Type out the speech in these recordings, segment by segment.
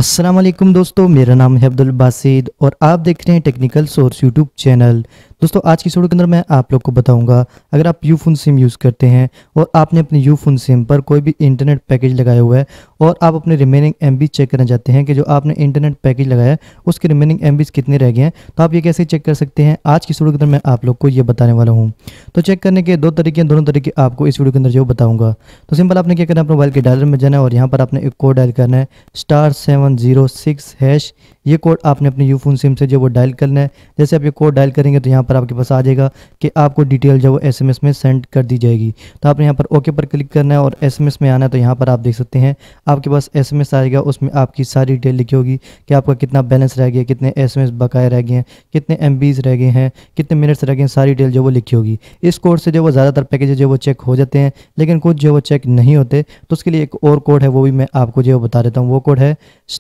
अस्सलाम वालेकुम दोस्तों, मेरा नाम है अब्दुल बासिद और आप देख रहे हैं टेक्निकल सोर्स यूट्यूब चैनल। दोस्तों आज की वीडियो के अंदर मैं आप लोग को बताऊंगा, अगर आप यूफोन सिम यूज़ करते हैं और आपने अपने यूफोन सिम पर कोई भी इंटरनेट पैकेज लगाया हुआ है और आप अपने रिमेनिंग एमबी चेक करना चाहते हैं कि जो आपने इंटरनेट पैकेज लगाया है उसके रिमेनिंग एमबीज कितने रह गए हैं, तो आप ये कैसे चेक कर सकते हैं। आज की वीडियो के अंदर मैं आप लोग को ये बताने वाला हूँ। तो चेक करने के दो तरीके हैं, दोनों तरीके आपको इस वीडियो के अंदर जो बताऊँगा। तो सिंपल आपने क्या करना है, अपने मोबाइल के डायलर में जाना है और यहाँ पर आपने एक कोड डायल करना है *706#। ये कोड आपने अपने यूफोन सिम से जो वो डायल करना है। जैसे आप ये कोड डायल करेंगे तो यहाँ पर आपके पास आ जाएगा कि आपको डिटेल जो वो एसएमएस में सेंड कर दी जाएगी। तो आपने यहाँ पर ओके पर क्लिक करना है और एसएमएस में आना है। तो यहाँ पर आप देख सकते हैं आपके पास एसएमएस आएगा, उसमें आपकी सारी डिटेल लिखी होगी कि आपका कितना बैलेंस रह गया, कितने एसएमएस बकाया रह गए हैं, कितने एमबीज रह गए हैं, कितने मिनट्स रह गए हैं, सारी डिटेल जो वो लिखी होगी। इस कोड से जो वो ज़्यादातर पैकेज जो वो चेक हो जाते हैं, लेकिन कुछ जो वो चेक नहीं होते। तो उसके लिए एक और कोड है, वो भी मैं आपको जो बता देता हूँ। वो कोड है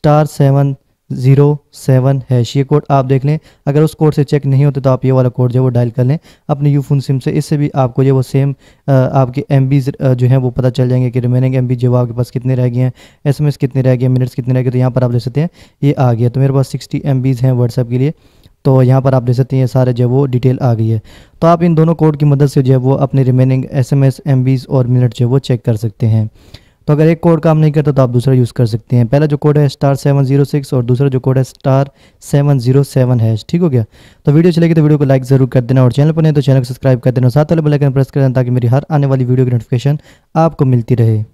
*707#। ये कोड आप देख लें, अगर उस कोड से चेक नहीं होते तो आप ये वाला कोड जो वो डायल कर लें अपने यूफोन सिम से। इससे भी आपको जो वो सेम आपके एमबीज जो हैं वो पता चल जाएंगे कि रिमेनिंग एमबी जो आपके पास कितने रह गए हैं, एसएमएस कितने रह गए, मिनट्स कितने रह गए। तो यहाँ पर आप देख सकते हैं ये आ गया। तो मेरे पास 60 एमबीज हैं व्हाट्सएप के लिए। तो यहाँ पर आप देख सकते हैं ये सारे जो वो डिटेल आ गई है। तो आप इन दोनों कोड की मदद से जो है वो अपने रिमेनिंग एसएमएस, एमबीज और मिनट जो वो चेक कर सकते हैं। तो अगर एक कोड काम नहीं करता तो आप दूसरा यूज़ कर सकते हैं। पहला जो कोड है *706 और दूसरा जो कोड है *707#। ठीक हो गया। तो वीडियो चलेगी तो वीडियो को लाइक ज़रूर कर देना और चैनल पर नहीं तो चैनल को सब्सक्राइब कर देना, साथ वाले बेल आइकन प्रेस कर देना ताकि मेरी हर आने वाली वीडियो की नोटिफिकेशन आपको मिलती रहे।